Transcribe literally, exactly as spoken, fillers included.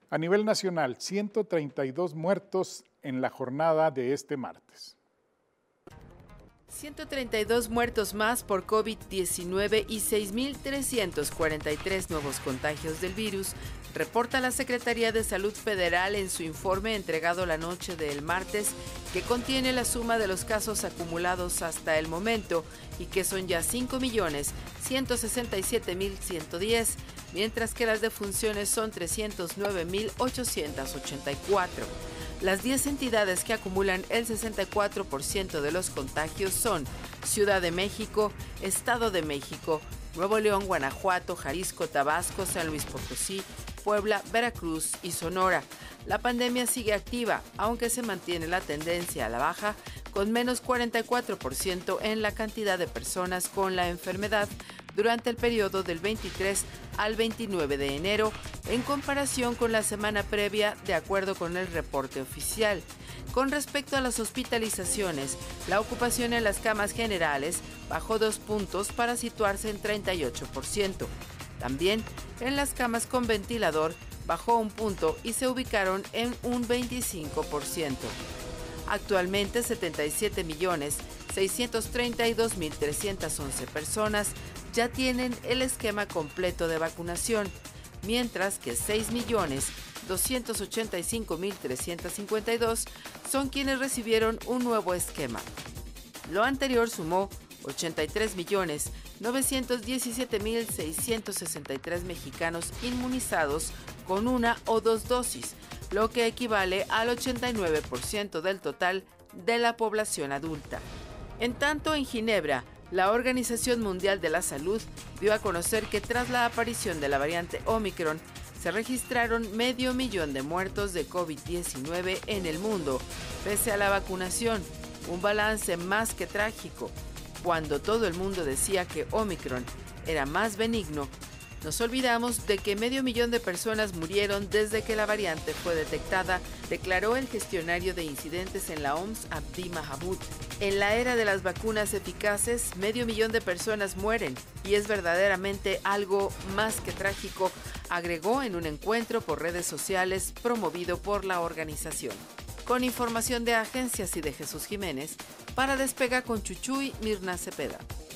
A nivel nacional, ciento treinta y dos muertos en la jornada de este martes. ciento treinta y dos muertos más por COVID diecinueve y seis mil trescientos cuarenta y tres nuevos contagios del virus, reporta la Secretaría de Salud Federal en su informe entregado la noche del martes, que contiene la suma de los casos acumulados hasta el momento y que son ya cinco millones ciento sesenta y siete mil ciento diez, mientras que las defunciones son trescientos nueve mil ochocientos ochenta y cuatro. Las diez entidades que acumulan el sesenta y cuatro por ciento de los contagios son Ciudad de México, Estado de México, Nuevo León, Guanajuato, Jalisco, Tabasco, San Luis Potosí, Puebla, Veracruz y Sonora. La pandemia sigue activa, aunque se mantiene la tendencia a la baja, con menos cuarenta y cuatro por ciento en la cantidad de personas con la enfermedad durante el periodo del veintitrés al veintinueve de enero, en comparación con la semana previa, de acuerdo con el reporte oficial. Con respecto a las hospitalizaciones, la ocupación en las camas generales bajó dos puntos para situarse en treinta y ocho por ciento. También en las camas con ventilador bajó un punto y se ubicaron en un veinticinco por ciento. Actualmente, setenta y siete millones seiscientos treinta y dos mil trescientas once personas ya tienen el esquema completo de vacunación, mientras que seis millones doscientos ochenta y cinco mil trescientos cincuenta y dos son quienes recibieron un nuevo esquema. Lo anterior sumó ochenta y tres millones novecientos diecisiete mil seiscientos sesenta y tres mexicanos inmunizados con una o dos dosis, lo que equivale al ochenta y nueve por ciento del total de la población adulta. En tanto, en Ginebra, la Organización Mundial de la Salud dio a conocer que tras la aparición de la variante Omicron, se registraron medio millón de muertos de COVID diecinueve en el mundo, pese a la vacunación, un balance más que trágico. Cuando todo el mundo decía que Omicron era más benigno, nos olvidamos de que medio millón de personas murieron desde que la variante fue detectada, declaró el gestionario de incidentes en la O M S, Abdi Mahabud. En la era de las vacunas eficaces, medio millón de personas mueren y es verdaderamente algo más que trágico, agregó en un encuentro por redes sociales promovido por la organización. Con información de agencias y de Jesús Jiménez, para Despega con Chuchuy, Mirna Cepeda.